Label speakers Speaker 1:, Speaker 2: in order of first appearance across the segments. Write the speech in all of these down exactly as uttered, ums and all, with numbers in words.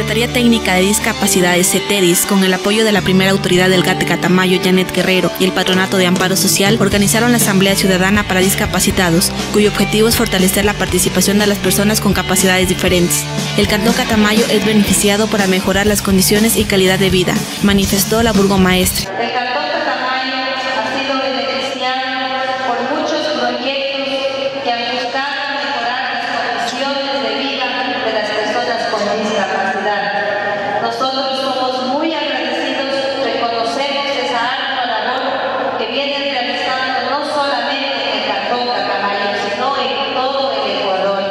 Speaker 1: Secretaría Técnica de Discapacidades, CETEDIS, con el apoyo de la primera autoridad del Gate Catamayo, Janet Guerrero, y el Patronato de Amparo Social, organizaron la Asamblea Ciudadana para Discapacitados, cuyo objetivo es fortalecer la participación de las personas con capacidades diferentes. El Cantón Catamayo es beneficiado para mejorar las condiciones y calidad de vida, manifestó la burgomaestra.
Speaker 2: El Cantón Catamayo ha sido beneficiado por muchos proyectos que han buscado mejorar las condiciones de vida de las personas con discapacidad. Nosotros somos muy agradecidos, reconocemos esa ardua labor que vienen realizando no solamente en el Cantón Catamayo, sino en todo el Ecuador.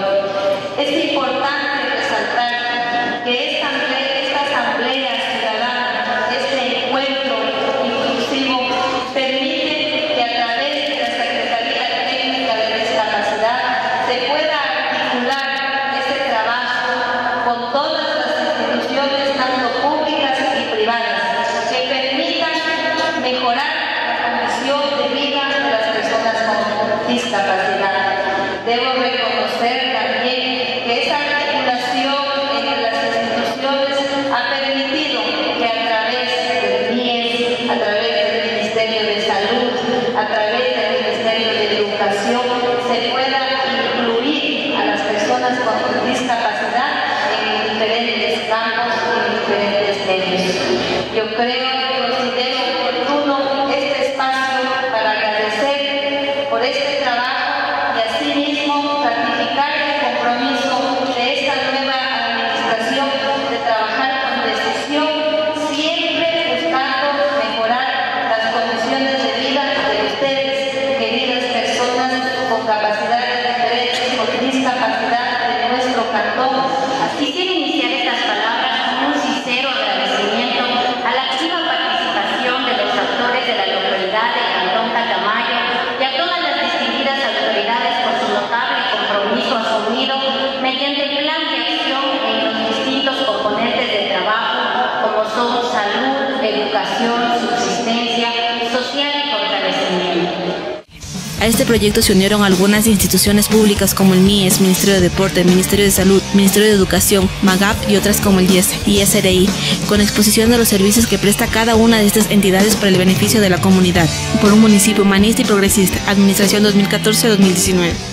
Speaker 2: Es importante resaltar que esta, esta asamblea ciudadana, este encuentro inclusivo, permite que a través de la Secretaría Técnica de Discapacidad se pueda articular este trabajo con todas las instituciones, tanto públicas y privadas, que permitan mejorar la condición de vida de las personas con discapacidad. Debo reconocer también que esa articulación entre las instituciones ha permitido que a través del M I E S, a través del Ministerio de Salud, a través del Ministerio de Educación, se pueda incluir a las personas con discapacidad en diferentes campos y en diferentes medios. Yo creo y considero oportuno este espacio para agradecer por este trabajo y asimismo ratificar el compromiso de esta nueva administración de trabajar con decisión, siempre buscando mejorar las condiciones de vida de ustedes, queridas personas con capacidades diferentes, con discapacidad de nuestro cantón.
Speaker 3: Así quiero iniciar estas palabras con un sincero agradecimiento a la activa participación de los actores de la localidad de Cantón Catamayo y a todas las distinguidas autoridades por su notable compromiso asumido mediante el plan de acción en los distintos componentes de trabajo, como son salud, educación, subsistencia, social y fortalecimiento.
Speaker 1: A este proyecto se unieron algunas instituciones públicas como el M I E S, Ministerio de Deporte, Ministerio de Salud, Ministerio de Educación, MAGAP y otras como el I E S y S R I, con exposición de los servicios que presta cada una de estas entidades para el beneficio de la comunidad, por un municipio humanista y progresista, Administración dos mil catorce a dos mil diecinueve.